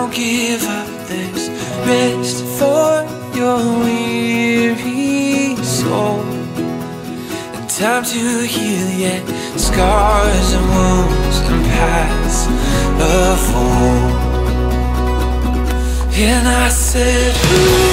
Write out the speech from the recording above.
Don't give up, there's rest for your weary soul, and time to heal yet scars and wounds and paths of old. And I said, ooh.